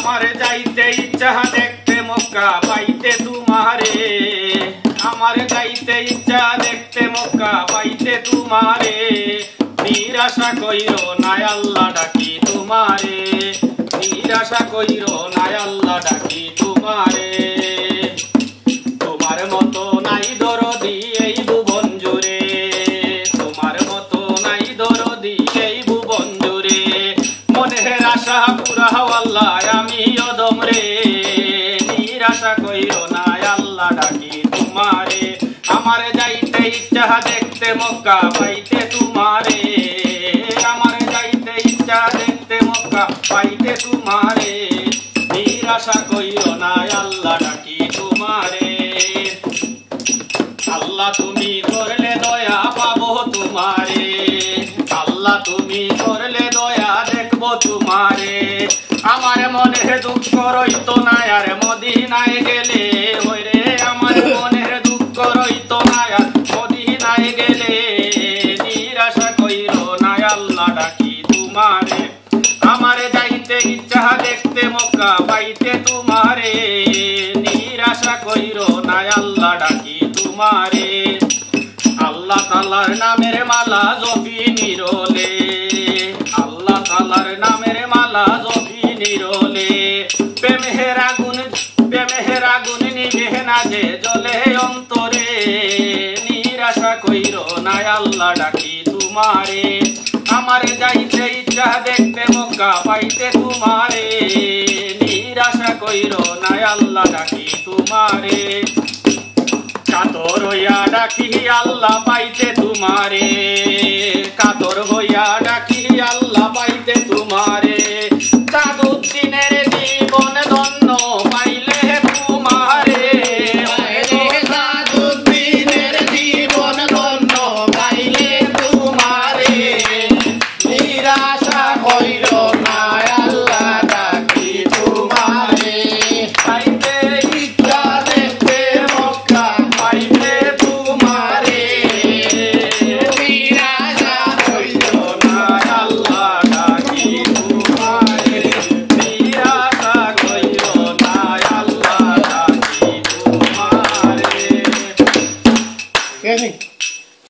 আমারে যাইতে ইচ্ছা দেখতে মক্কা পাইতে তোমারে আমারে যাইতে ইচ্ছা দেখতে মক্কা পাইতে তোমারে নিরাশা কইরো না আল্লাহ ডাকি তোমারে নিরাশা কইরো না আল্লাহ ডাকি তোমারে তোমার মতো নাই দরদি এই ভুবন জুড়ে তোমার মতো নাই দরদি এই ভুবন জুড়ে মনের আশা পুরাও আল্লাহ আমি অদম রে নিরাশা কইরো না আল্লাহ ডাকি তোমারে আমারে যাইতে ইচ্ছা দেখতে মক্কা পাইতে তোমারে আমারে যাইতে ইচ্ছা দেখতে মক্কা পাইতে তোমারে নিরাশা কইরো না আল্লাহ ডাকি তোমারে আল্লাহ তুমি করলে দয়া পাবো তোমারে আল্লাহ তুমি করলে দয়া দেখবো তোমারে আমার মনে দুঃখ রইতো না আর মদিনায় গেলে ওরে আমার মনে দুঃখ রইতো না আর মদিনায় গেলে নিরাশা কইরো না আল্লাহ ডাকি তোমারে আমারে যাইতে ইচ্ছা দেখতে মক্কা পাইতে তোমারে নিরাশা কইরো না আল্লাহ ডাকি তোমারে আল্লাহ তাআলার নামের মালা জপি নিরলে আল্লাহ তাআলার নামের মালা জপি নিরলে প্রেমের আগুন নিভে না যে জ্বলে অন্তরে নিরাশা কইরো না আল্লাহ ডাকি তোমারে আমারে যাইতে ইচ্ছা দেখতে মক্কা পাইতে তোমারে নিরাশা কইরো না আল্লাহ ডাকি তোমারে কাতর হইয়া ডাকি আল্লাহ পাইতে তোমারে কাতর হইয়া ডাকি আল্লাহ পাইতে